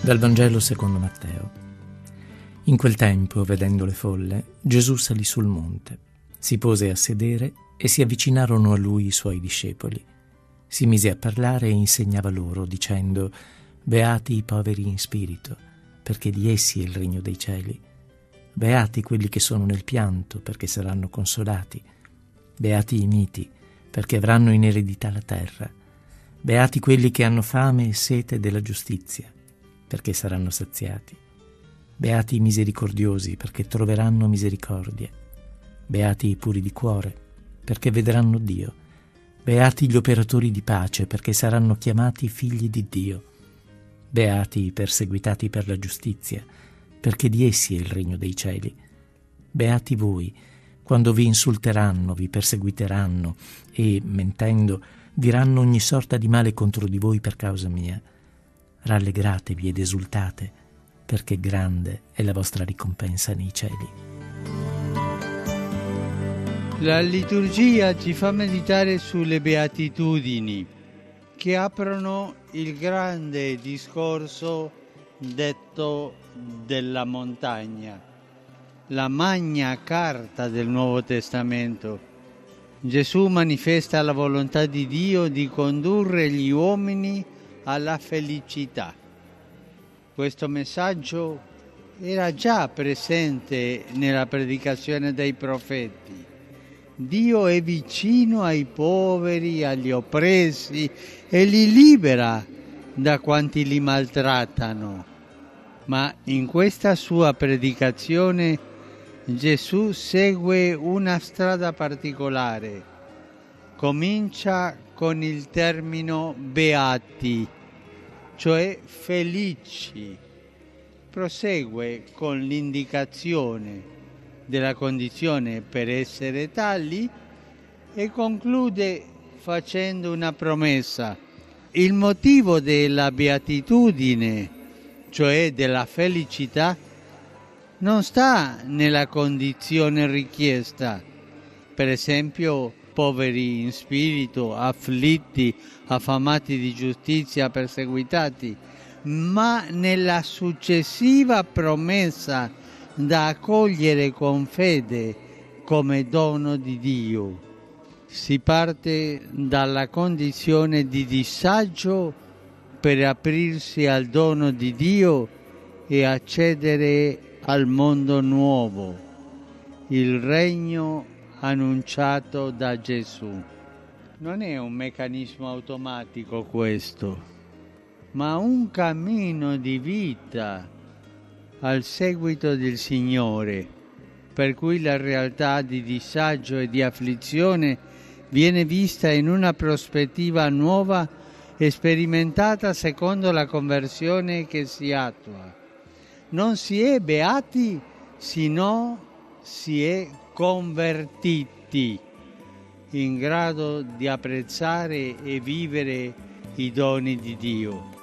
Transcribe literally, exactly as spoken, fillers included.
Dal Vangelo secondo Matteo. In quel tempo, vedendo le folle, Gesù salì sul monte, si pose a sedere e si avvicinarono a lui i suoi discepoli. Si mise a parlare e insegnava loro, dicendo: «Beati i poveri in spirito, perché di essi è il regno dei cieli. Beati quelli che sono nel pianto, perché saranno consolati. Beati i miti, perché avranno in eredità la terra. Beati quelli che hanno fame e sete della giustizia, perché saranno saziati. Beati i misericordiosi, perché troveranno misericordia. Beati i puri di cuore, perché vedranno Dio. Beati gli operatori di pace, perché saranno chiamati figli di Dio. Beati i perseguitati per la giustizia, perché di essi è il regno dei cieli. Beati voi, quando vi insulteranno, vi perseguiteranno e, mentendo, diranno ogni sorta di male contro di voi per causa mia. Rallegratevi ed esultate, perché grande è la vostra ricompensa nei cieli». La liturgia ci fa meditare sulle beatitudini, che aprono il grande discorso detto della montagna, la magna carta del Nuovo Testamento. Gesù manifesta la volontà di Dio di condurre gli uomini alla felicità. Questo messaggio era già presente nella predicazione dei profeti. Dio è vicino ai poveri, agli oppressi e li libera da quanti li maltrattano. Ma in questa sua predicazione Gesù segue una strada particolare. Comincia con il termine beati, cioè felici. Prosegue con l'indicazione della condizione per essere tali e conclude facendo una promessa. Il motivo della beatitudine, cioè della felicità, non sta nella condizione richiesta, per esempio poveri in spirito, afflitti, affamati di giustizia, perseguitati, ma nella successiva promessa da accogliere con fede come dono di Dio. Si parte dalla condizione di disagio per aprirsi al dono di Dio e accedere al mondo nuovo, il regno annunciato da Gesù. Non è un meccanismo automatico questo, ma un cammino di vita al seguito del Signore, per cui la realtà di disagio e di afflizione viene vista in una prospettiva nuova e sperimentata secondo la conversione che si attua. Non si è beati, sino si è convertiti, in grado di apprezzare e vivere i doni di Dio.